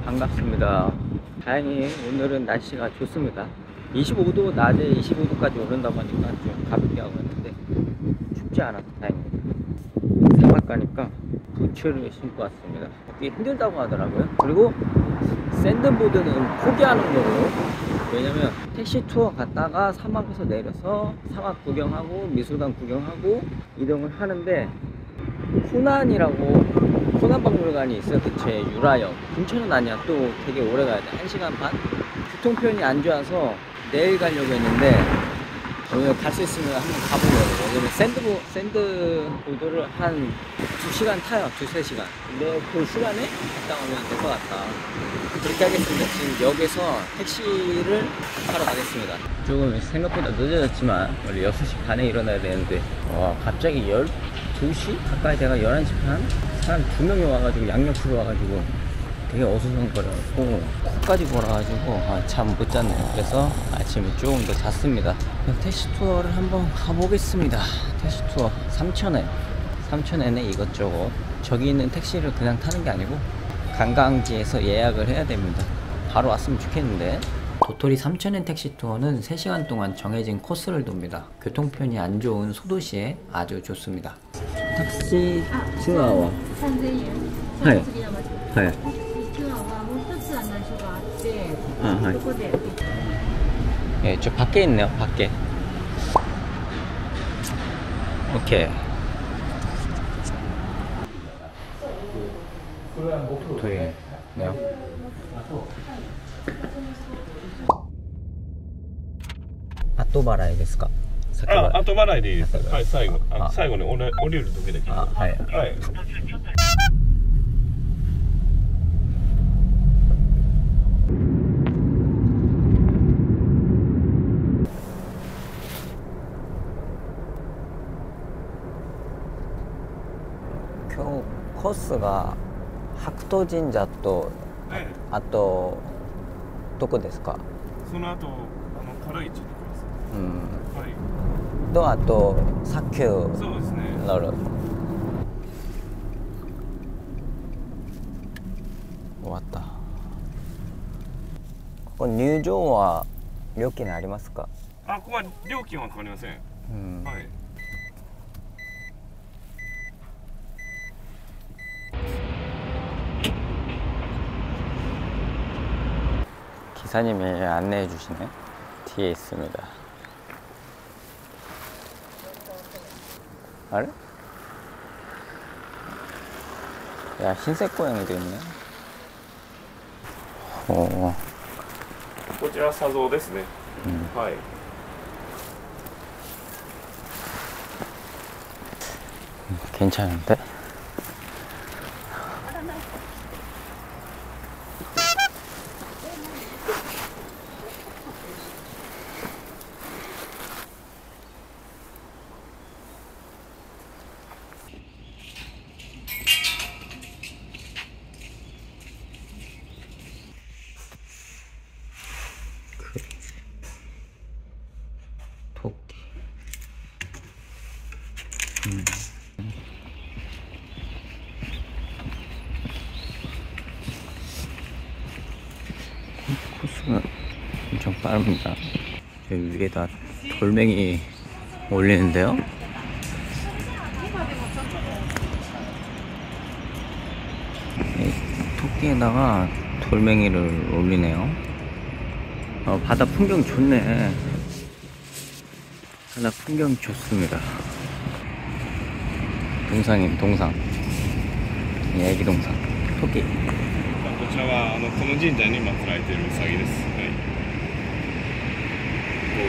반갑습니다. 다행히 오늘은 날씨가 좋습니다. 25도, 낮에 25도까지 오른다고 하니까 좀 가볍게 하고 있는데 춥지 않아서 다행입니다. 사막 가니까 부츠를 신고 왔습니다. 이게 힘들다고 하더라고요. 그리고 샌드보드는 포기하는 거고, 왜냐면 택시 투어 갔다가 사막에서 내려서 사막 구경하고 미술관 구경하고 이동을 하는데, 코난박물관이 있어요. 그쵸, 유라역 근처는 아니야. 또 되게 오래 가야 돼. 1시간 반? 교통편이 안 좋아서 내일 가려고 했는데 오늘 갈 수 있으면 한번 가보려고. 왜냐면 샌드보드를 한 2시간 타요. 2-3시간. 근데 그 시간에 갔다 오면 될 것 같다. 그렇게 하겠습니다. 지금 역에서 택시를 타러 가겠습니다. 조금 생각보다 늦어졌지만 원래 6시 반에 일어나야 되는데, 와, 갑자기 12시? 가까이 돼가 11시 반? 사람 2명이 와가지고 양옆으로 와가지고 되게 어수선거려갖고 코까지 골아가지고 참 못 잤네요. 그래서 아침에 조금 더 잤습니다. 택시 투어를 한번 가보겠습니다. 택시 투어 삼천엔에 이것저것, 저기 있는 택시를 그냥 타는 게 아니고 관광지에서 예약을 해야 됩니다. 바로 왔으면 좋겠는데. 도토리 삼천엔 택시 투어는 3시간 동안 정해진 코스를 돕니다. 교통편이 안 좋은 소도시에 아주 좋습니다. 택시 투어와 3000円。 はい。 はい。ツアーはもう一つ案内所があって、 はい。 そこで。 예, 저 밖에 있네요. 밖에. 오케이. 도토리네요.後払いですか？ 後払いでいいです。はい、最後に降りる時だけ。 はい。 はい。 今日コースが白頭神社と、あとどこですか？ その後唐市に行きます。はい。 とあと砂丘。 そうですね。 なるほど。終わった。ここ入場は料金ありますか？ ここは料金はかかりません。はい。 기사님이 안내해 주시네. 뒤에 있습니다. 아래? 야, 흰색 고양이도 있네. 오. こちら砂像ですね。はい。 괜찮은데? 토끼. 코스가 엄청 빠릅니다. 여기 위에다 돌멩이 올리는데요. 토끼에다가 돌멩이를 올리네요. 바다 풍경 좋네. 바다 풍경 좋습니다. 동상임, 동상. 애기 동상. 토끼. こちらはこの神社に祀られているウサギです。はい。銅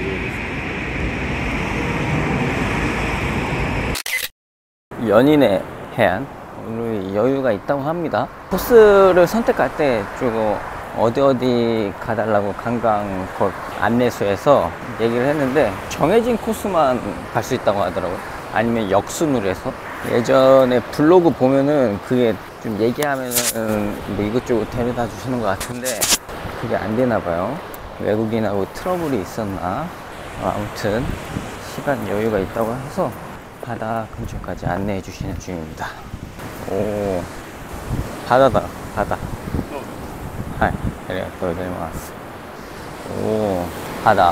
像です。 연인의 해안. 오늘 여유가 있다고 합니다. 코스를 선택할 때 조금 어디 가달라고 관광 안내소에서 얘기를 했는데, 정해진 코스만 갈 수 있다고 하더라고요. 아니면 역순으로 해서. 예전에 블로그 보면은 그게 좀 얘기하면은 뭐 이것저것 데려다 주시는 것 같은데 그게 안 되나 봐요. 외국인하고 트러블이 있었나. 아무튼 시간 여유가 있다고 해서 바다 근처까지 안내해 주시는 중입니다. 오, 바다다, 바다. はい、ありがとうございます。오, 바다.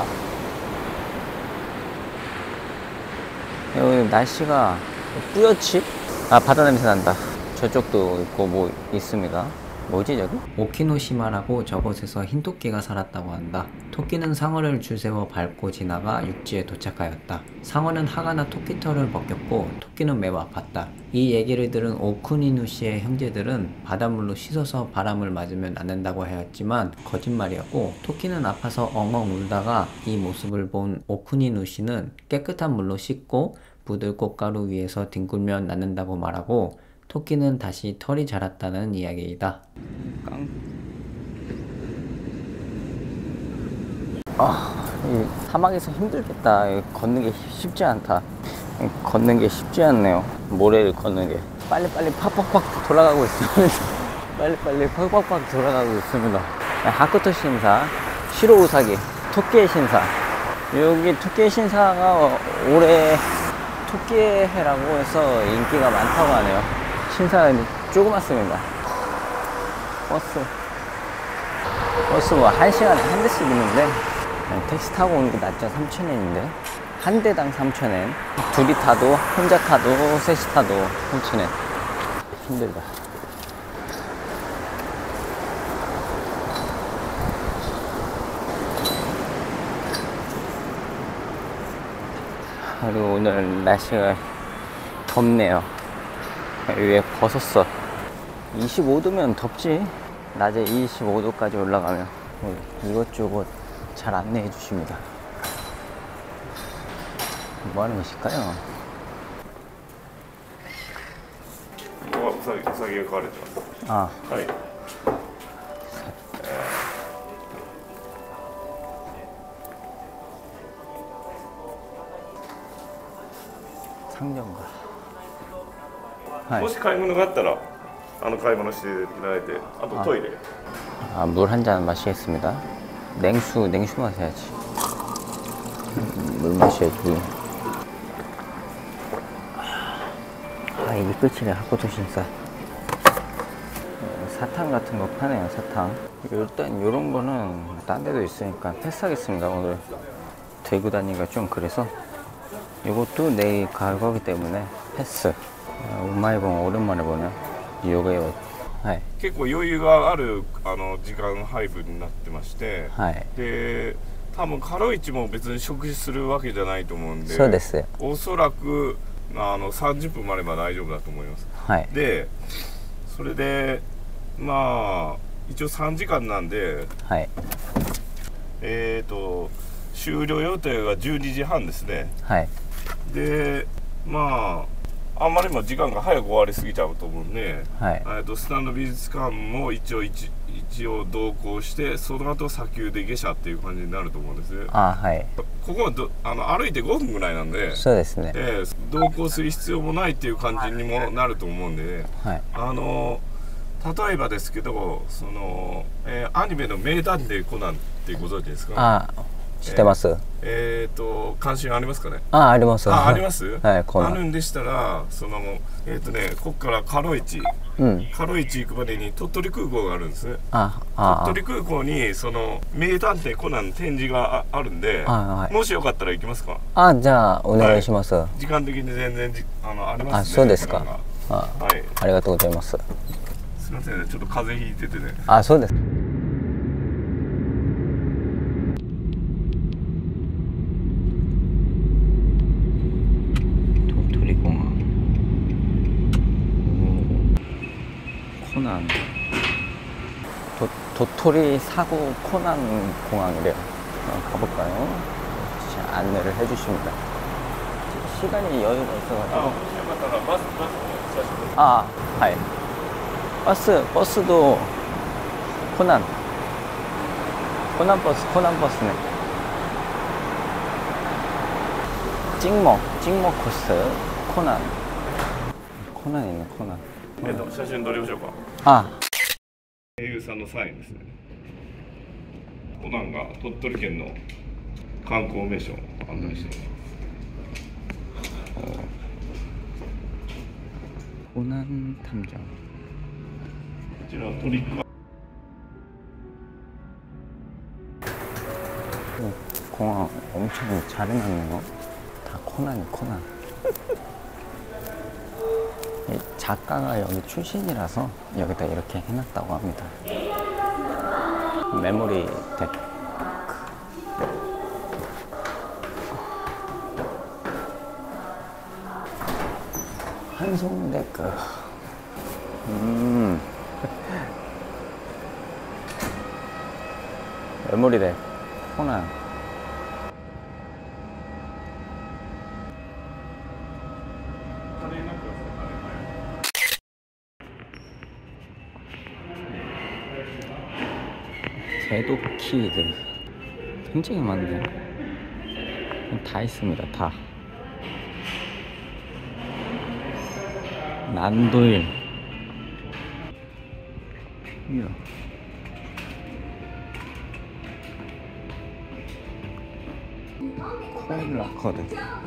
여기 날씨가 뿌옇지? 아, 바다 냄새 난다. 저쪽도 있고 뭐 있습니다. 뭐지 저기? 오키노시마라고 저곳에서 흰 토끼가 살았다고 한다. 토끼는 상어를 줄세워 밟고 지나가 육지에 도착하였다. 상어는 하가나 토끼털을 벗겼고 토끼는 매우 아팠다. 이 얘기를 들은 오쿠니누시의 형제들은 바닷물로 씻어서 바람을 맞으면 낫는다고 하였지만 거짓말이었고, 토끼는 아파서 엉엉 울다가 이 모습을 본 오쿠니누시는 깨끗한 물로 씻고 부들 꽃가루 위에서 뒹굴면 낫는다고 말하고, 토끼는 다시 털이 자랐다는 이야기이다. 이 사막에서 힘들겠다. 걷는 게 쉽지 않다. 걷는 게 쉽지 않네요. 모래를 걷는 게. 빨리빨리 팍팍팍 돌아가고 있습니다. 빨리빨리 팍팍팍 돌아가고 있습니다. 하쿠토 신사, 시로 우사기, 토끼의 신사. 여기 토끼의 신사가 올해 토끼의 해라고 해서 인기가 많다고 하네요. 신사는 조그맣습니다. 버스 뭐 1시간에 한 대씩 있는데 택시 타고 오는 게 낫죠. 3,000엔인데 한 대당 3,000엔. 둘이 타도, 혼자 타도, 셋이 타도 3,000엔. 힘들다. 그리고 오늘 날씨가 덥네요. 위에 벗었어. 25도면 덥지. 낮에 25도까지 올라가면. 이것저것 잘 안내해 주십니다. 뭐 하는 것일까요? 이거 우사기가 가려져. 아, はい。 상점가. もし買い物があったら買い物していただいて、あとトイレ。 아, 물 한 잔 마시겠습니다. 냉수 마셔야지. 물 마셔야지, 물. 아, 이게 끝이네, 하쿠토 신사. 사탕 같은 거 파네요, 사탕. 일단 요런 거는 딴 데도 있으니까 패스하겠습니다. 오늘 들고 다니기가 좀 그래서. 이것도 내일 갈 거기 때문에 패스. 우마이봉 오랜만에 보네요. 요거요. 結構余裕がある時間配分になってまして、 はい。 で多分カロイチも別に食事するわけじゃないと思うんで、 そうです。 おそらく30分もあれば大丈夫だと思います。 はい。 でそれでまあ一応3時間なんで、 はい。 終了予定が12時半ですね。 はい。 でまああんまりも時間が早く終わりすぎちゃうと思うんで、 はい、 スタンド美術館も一応同行して、その後砂丘で下車っていう感じになると思うんです。 あ、はい。ここは歩いて5分ぐらいなんで、 そうですね。 同行する必要もないっていう感じにもなると思うんで、はい、例えばですけど、アニメの名探偵コナンってご存知ですか？ あ、知ってます。 関心ありますかね？ あ、あります。 あります？ はい、 あるんでしたら、ここからカロイチ行くまでに鳥取空港があるんですね。鳥取空港に名探偵コナンの展示があるんで、もしよかったら行きますか？ あ、じゃあお願いします。 時間的に全然ありますね。 あ、そうですか。 はい。 ありがとうございます。 すみませんね、ちょっと風邪ひいててね。 あ、そうです。코난 도토리 사고 코난 공항이래요. 가볼까요? 안내를 해주십니다. 시간이 여유가 있어가지고. 아, 하이. 버스도 코난 버스네. 찍먹 코스 코난이네, 코난. 写真撮りましょうか。 あ、 声優さんのサインですね。コナンが鳥取県の観光名所を案内しています。 コナン탐정。 こちらトリック 공항 엄청 잘 해놨네요. 다 코난이 코난. 이 작가가 여기 출신이라서 여기다 이렇게 해놨다고 합니다. 메모리 데크. 한송 데크. 메모리 데크. 코난. 궤도 키드 굉장히 많네요. 다 있습니다. 다. 난도일 피규어. 코일 라커드.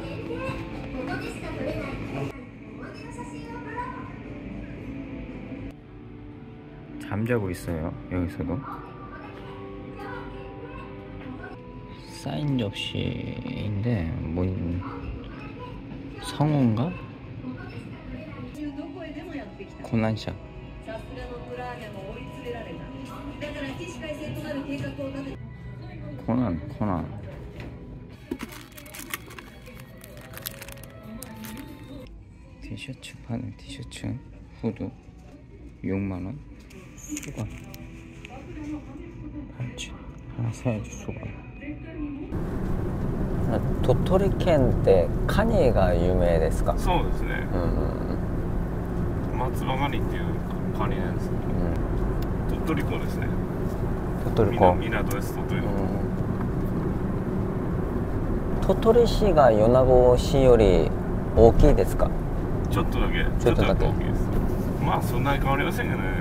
잠자고 있어요. 여기서도 사인 접시인데 뭐 성우인가? 고난샵. 코난. 티셔츠 파는 티셔츠 후드 6만원. 수건 팔찌 하나 사야지. 수건. 도토리켄ってカニが有名ですか？ そうですね。松葉ガニっていうカニなんですけど、鳥取港ですね。鳥取港。港です、鳥取の。 鳥取市が米子市より大きいですか？ ちょっとだけ。ちょっとだけ大きいです。まあそんなに変わりませんよね。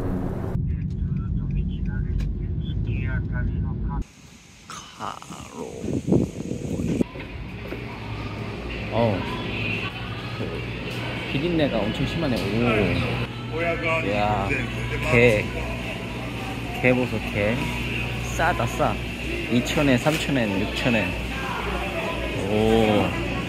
カロ 비린내가 엄청 심하네. 오. 야, 게 보소, 게. 싸다, 싸. 2,000엔, 3,000엔, 6,000엔. 오.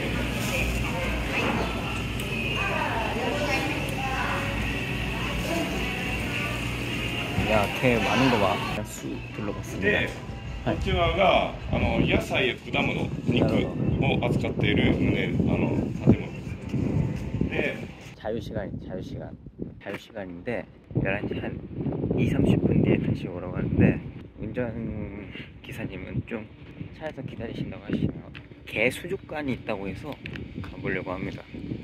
야, 게 많은 거 봐. 쑥 둘러봤습니다. 네. こちらが野菜や果物、肉を扱っている、建物で 자유시간인데 11시 한 2~30분 뒤에 다시 오라고 하는데 운전기사님은 좀 차에서 기다리신다고 하시네요. 개 수족관이 있다고 해서 가보려고 합니다.